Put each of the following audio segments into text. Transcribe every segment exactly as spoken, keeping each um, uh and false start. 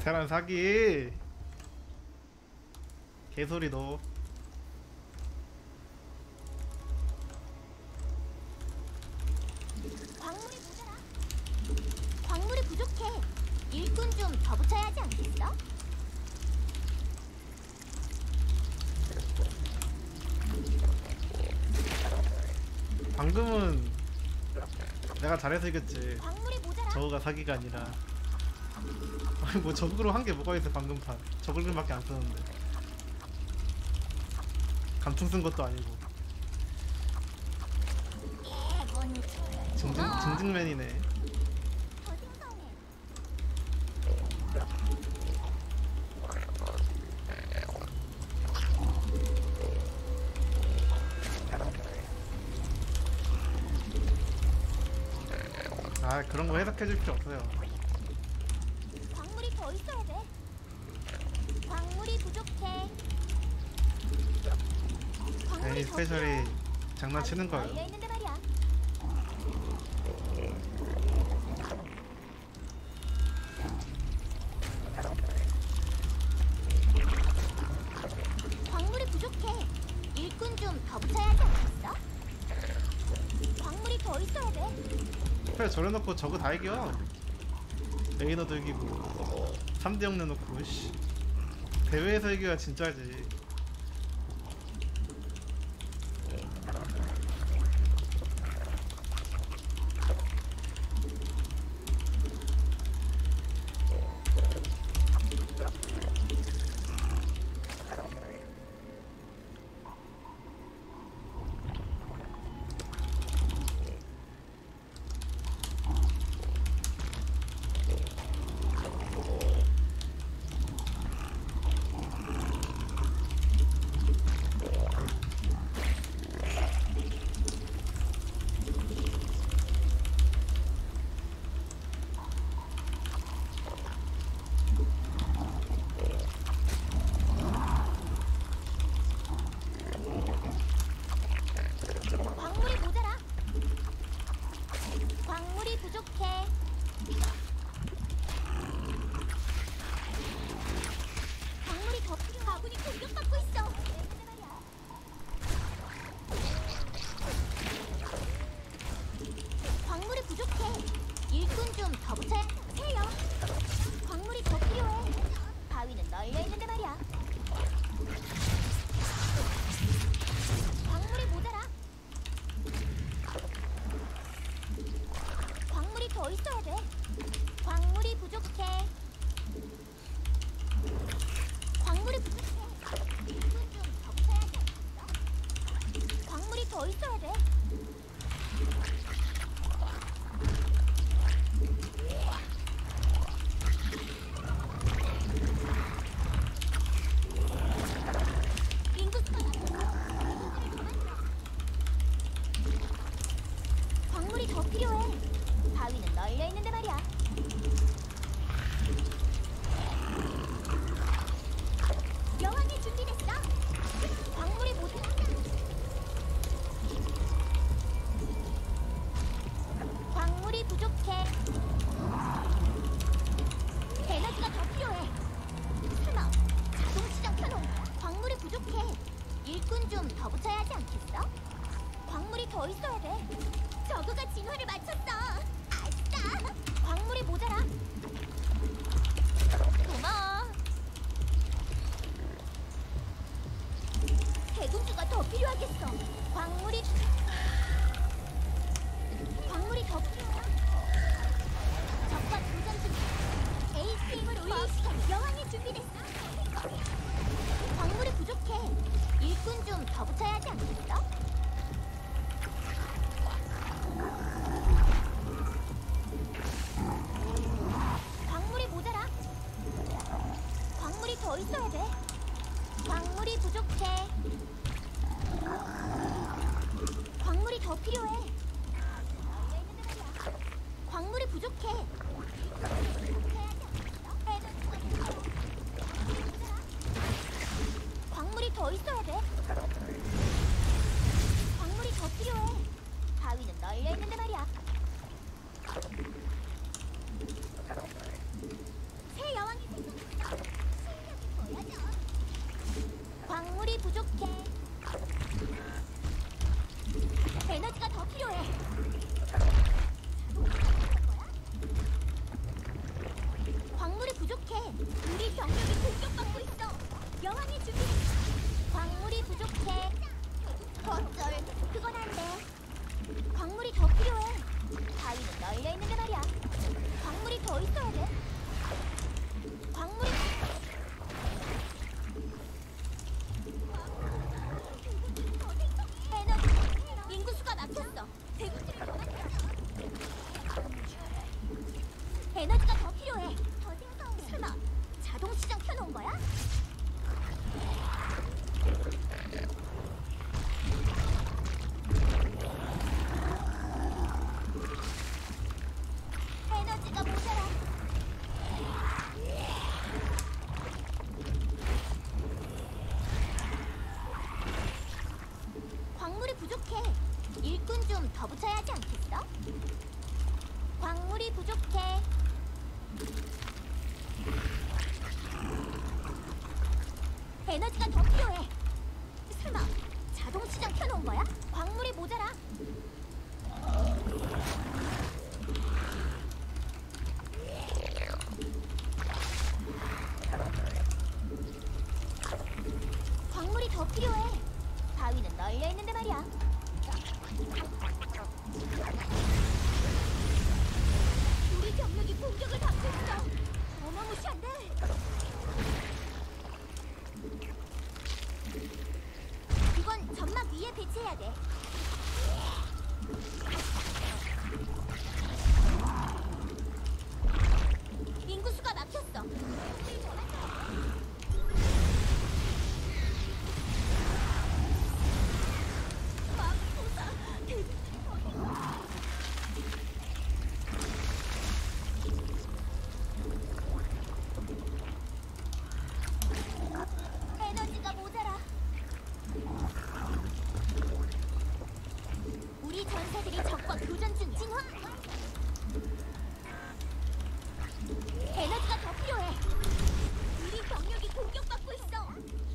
테란 사기. 개소리 너. 광물이 모자라. 광물이 부족해. 일꾼 좀 더 붙여야 하지 않겠어? 방금은 내가 잘해서 이겼지. 광물이 모자라. 저거가 사기가 아니라. 아니 뭐 저그로 한 게 뭐가 있어. 방금 판 저글링밖에 안 썼는데 감충 쓴 것도 아니고. 예, 뭔 증증, 증증맨이네. 더 생성해. 아 그런 거 해석해줄 필요 없어요. 광물이 더 있어야 돼. 광물이 부족해. 괜히 스페셜이 장난치는 거예요. 열려 있는데 말이야. 광물이 부족해. 일꾼 좀 더 붙여야 하지 않겠어? 광물이 더 있어야 돼. 스페셜 저래놓고 저거 다 이겨. 레이너도 이기고 삼 대 영 내놓고 씨. 대회에서 이겨야 진짜지. 광물이 모자라. 광물이 부족해. 광물이 더 필요해. 아군이 공격받고 있어. 근데 말이야. 광물이 부족해. 일꾼 좀 더 붙여야 해요. 광물이 더 필요해. 바위는 널려 있는데 말이야. 광물이 모자라. 광물이 더 있어야 돼. 광물이 부족해. 광물이 부족해. 일꾼 좀 더 붙여야 하지 않겠어? 광물이 더 있어야 돼. 광물이 더 필요해. 바위는 널려 있는데 말이야. 여왕이 준비됐어. 광물이 모두 광물이 부족해. 에너지가 더 필요해. 설마 자동 시장 켜놓은 광물이 부족해. 일꾼 좀 더 붙여야 하지 않겠어? 광물이 더 있어야 돼. 저그가 진화를 마쳤어. 아싸! 광물이 모자라. 고마워. 대군주가 더 필요하겠어. 광물이 광물이 더 필요해. 적과 도전 중. 에이스 힘을 올릴 시간. 여왕이 준비됐어. 광물이 부족해. 일꾼 좀 더 붙여야 하지 않겠어? 광물이 모자라. 광물이 더 있어야 돼. 광물이 부족해. 광물이 더 필요해. 광물이 부족해. 광물이 더 있어야 돼. 광물이 더 필요해. 바위는 널려 있는데 말이야. 새 여왕이 생성. 에너지가 더 필요해. 더 생성. 설마 자동 시장 켜놓은 거야? 에너지가 모자라. 광물이 부족해. 일꾼 좀 더 붙여야 하지 않겠어? 광물이 부족해. 에너지가 더 필요해. 설마 자동 시장 켜놓은 거야? 광물이 모자라. 광물이 더 필요해. 바위는 널려 있는데 말이야. 우리 병력이 공격을 받고 있어. 어마무시한데. 이건 점막 위에 배치해야 돼. 인구수가 막혔어. 막보다 에너지가 모자라. 우리 전사들이 적과 교전 중이야. 진화! 에너지가 더 필요해. 우리 병력이 공격받고 있어.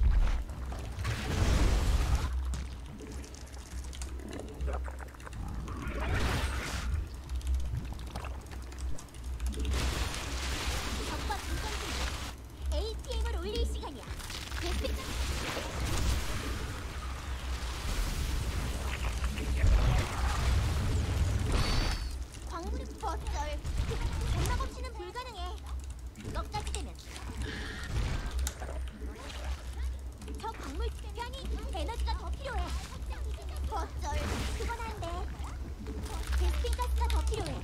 적과 교전 중이야. 에이티엠을 올릴 시간이야. 베스트 광물이 버쩔. 전막 없이는 불가능해. 그것까지 되면 저 광물 아니 에너지가 더 필요해. 버쩔. 그건 안 돼. 베스핀 가스가 더 필요해.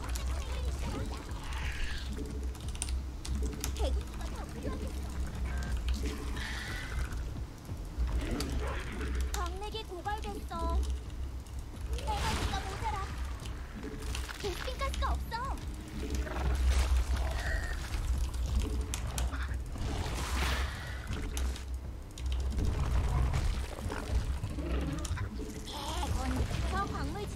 대구수가 더 필요하겠어. 광맥이 고갈됐어. 에너지가 모자라. 베스핀 가스가 없어. 개군. 저 광물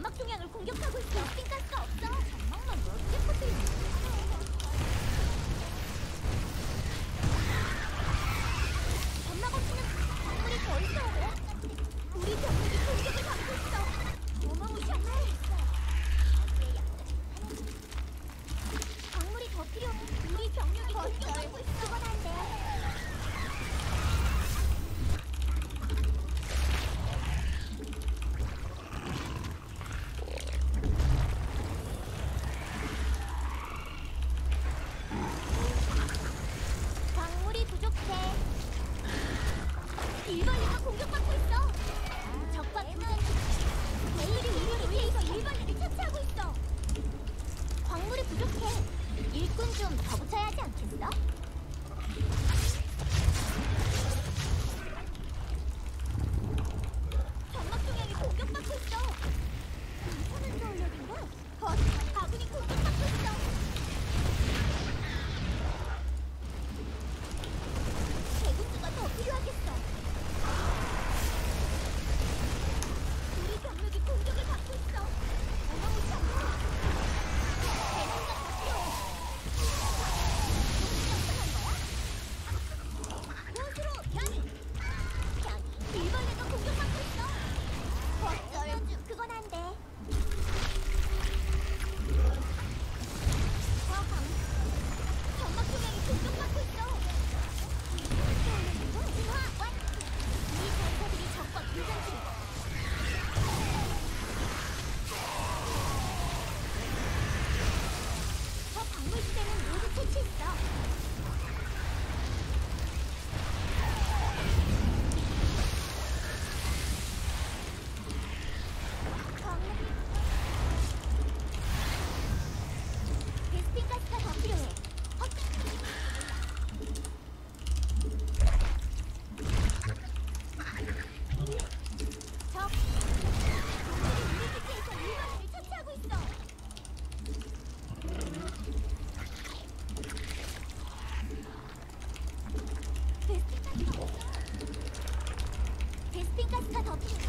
점막 중앙을 공격하고 있어. 베스핀 가스가 없어. 점막만 넓게 퍼뜨리는 점막 없이는 광물이 더 있어야 돼. 우리 병력이 공격을 받고 있어. 어마무시하네. 광물이 더 필요해. 우리 병력이 공격받고 있어. 그건 안 돼. 광물이 부족해. 일벌레가 공격받고 있어. 적과 교전 중. 레일이 우리를 위해서 일벌레를 처치하고 있어. 광물이 부족해. 일꾼 좀 더 붙여야 하지 않겠어? 점막 중앙이 공격받고 있어. 괜찮은 전력인가? 어, 아군이 공격받고 있어. 대군주가 더 필요하겠어. 우리 병력이 공격을 받고 있어. 어마무시하다. 대군주가 더 필요해. 무엇으로 변이? 변이. 일벌레가 공격받고 있어. 어쩔. 그건 안 돼. 저 방. 점막 중앙이 공격받고 있어. 진화 완. 이 전사들이 적과 교전 중. 저 광물지대는 모두 채취했어. 광물이 베스핀 가스가 더 필요해. 어? 적 광물이 우리 기지에서 일반인을 처치하고 있어. 베스핀 가스가 없어. 베스핀 가스가 더 필요해.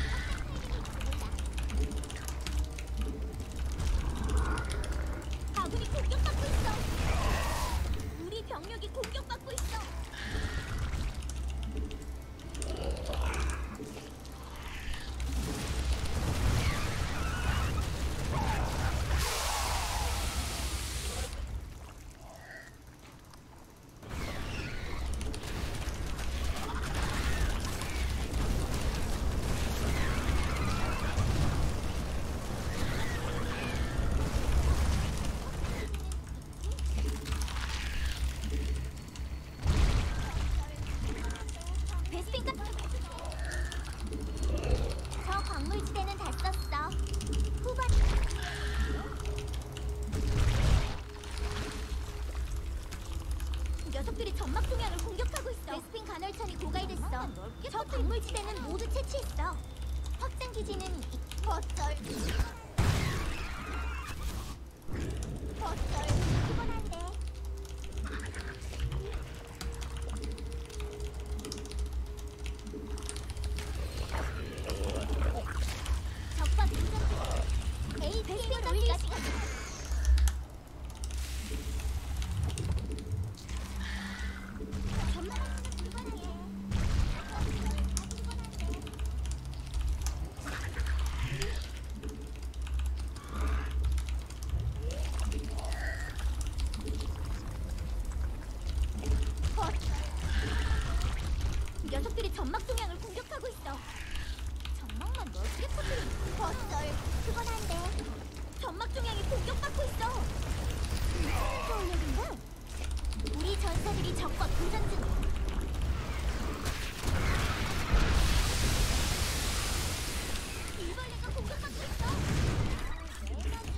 아군이 공격받고 있어. 우리 병력이 공격받고 있어. 베스핀 가스. 저 광물지대는 다 썼어. 후반. 녀석들이 점막 중앙을 공격하고 있어. 베스핀 간헐천이 고갈됐어. 저 광물지대는 모두 채취했어. 확장 기지는 이- 어쩔. 어쩔. 그건 안 돼. 적과 교전 중. 에이, 베스핀 우리가 지금. 점막은 불가능해. 그건 안 돼. 녀석들이 점막 중앙을 공격하고 있어. 점막만 넓게 퍼뜨리는 어쩔. 그건 안 돼. 점막 중앙이 공격받고 있어. 괜찮은 전력인가? 우리 전사들이 적과 교전 중. 일벌레가 공격받고 있어. 대마주.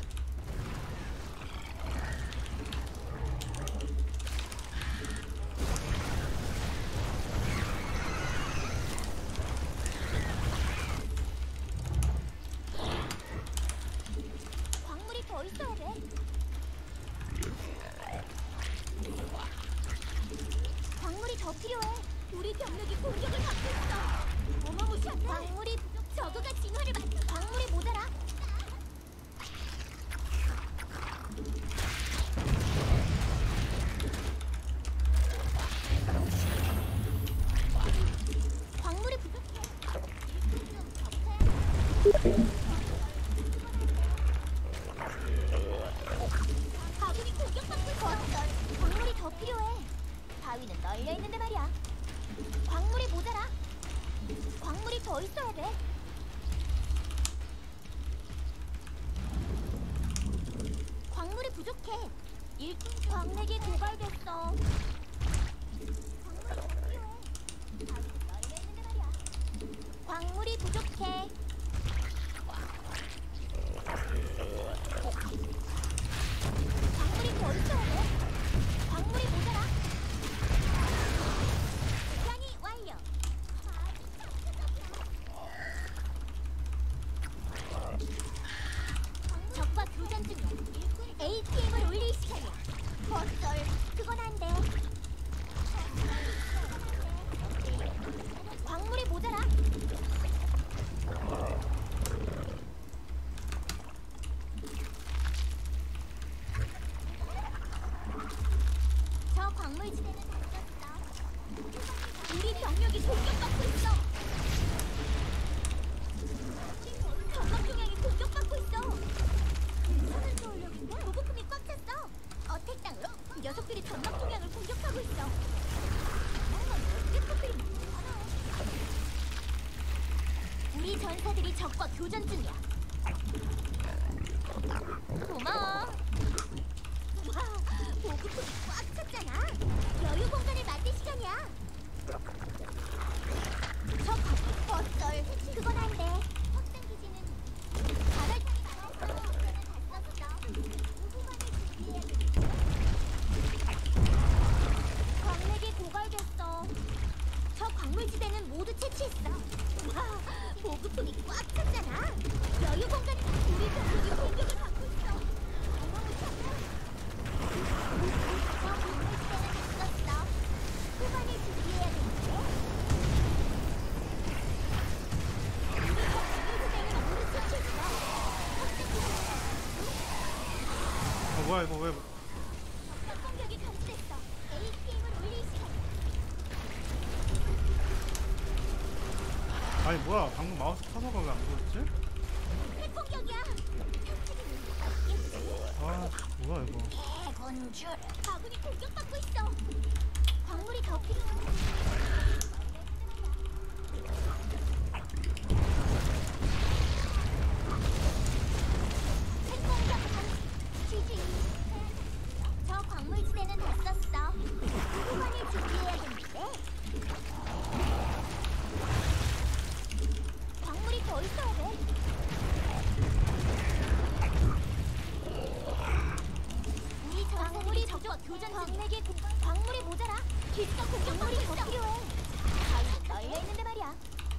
광물이 더 있어야 돼. 광물이 아군이 공격받고 있어. 광물이 더 필요해. 바위는 널려 있는데 말이야. 광물이 모자라. 광물이 더 있어야 돼. 광물이 부족해. 일꾼 광맥이 고갈됐어. 광물이 더 필요해. 바위는 널려 있는데 말이야. 광물이 부족해. 광물이 더 있어야 돼. 광물이 모자라. 변이 완료. 적과 교전 중이야. 에이티엠을 올릴 시간이야. 어쩔, 그건 안 돼. 광물이 모자라. 저 광물지대는 닫혔어. 우리 병력이 공격받고 있어. 전방 중앙이 공격받고 있어. 괜찮은 저울력인데? 보급품이 꽉 찼어. 어택 땅으로 녀석들이 전방 중앙을 공격하고 있어. 우리 전사들이 적과 교전 중이야. 고마워. 와, 보급품이 꽉 찼잖아. 여유 공간을 만들 시간이야. 저 어쩔, 그건 안 돼. 확장 기지는 바닥이 닿았어. 후반을 준비해야겠지. 광맥이 고갈됐어. 저 광물지대는 모두 채취했어. 와, 보급품이 꽉 찼잖아. 여유 공간이 우리 병력이 공격을 받고 있어. 어마무시하다. 저 광물지대는 있었어. 후반을 준비해야겠지. 우리 광물지대는 모두 채취했어. 확장 기지는 어 뭐야 이거 왜? 적격 공격이 감지됐어. 에이티엠을 올릴 시간이야. 아니 뭐야 방금 마우스 커서가 왜 안 보였지? 핵공격이야. 아 뭐야 이거? 대군주. 아군이 공격받고 있어. 광물이 더 필요해. 핵공격 지지. 저 광물지대는 다 썼어. 후반을 준비해야겠는데. 광물이 더 있어야 돼. 우리 광물이 적과 교전 광맥의 공간 광물이 모자라. 기지가 공격받고 있어. 더 필요해. 바위 널려 있는데 말이야.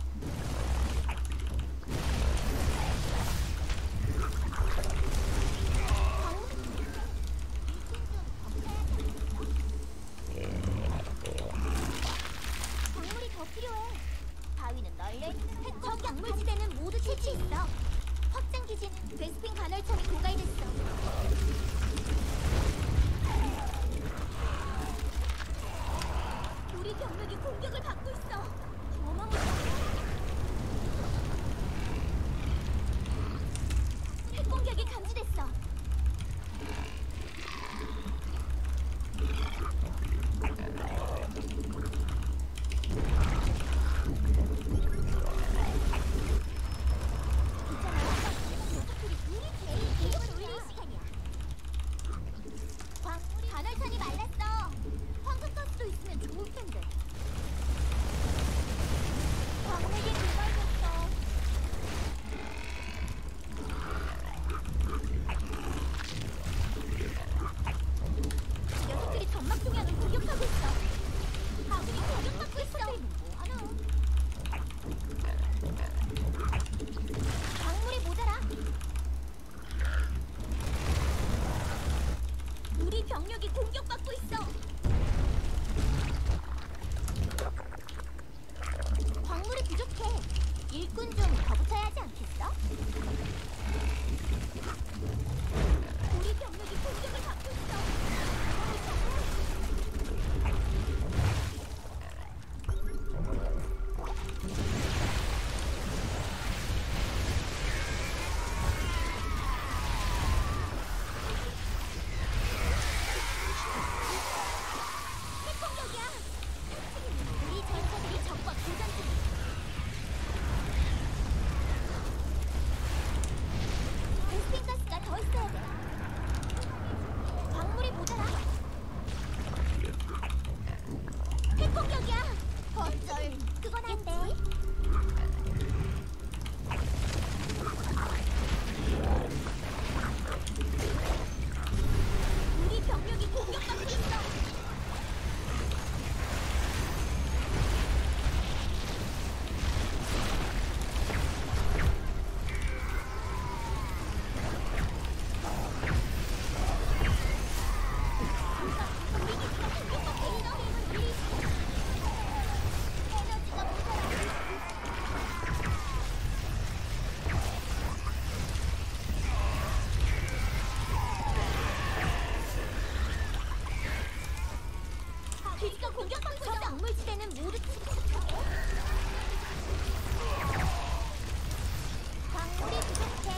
광물이 더 필요해. 바위는 널려 있는데 저 광물지대는 모두 채취했어. 확장 기지는 베스핀 간헐천이 고갈됐어. 우리 병력이 공격을 받고 있어. 어마무시하다. 핵공격이 감지됐어. 간헐천이 말랐어. 황금가스도 있으면 좋을 텐데. 광맥이 고갈됐어. 녀석들이 점막 중앙을 공격하고 있어. 아군이 공격받고 있어. 뭐하나? 광물이 모자라. 우리 병력이 공격받고 있어. 광물이 부족해. 일꾼 좀 더 붙여야 하지 않겠어? 우리 병력이 공격을 받고 있어. 이번엔 모두 광물이 부족해.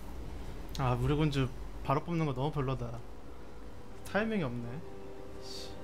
아 무료군주 바로 뽑는 거 너무 별로다. 타이밍이 없네. 씨.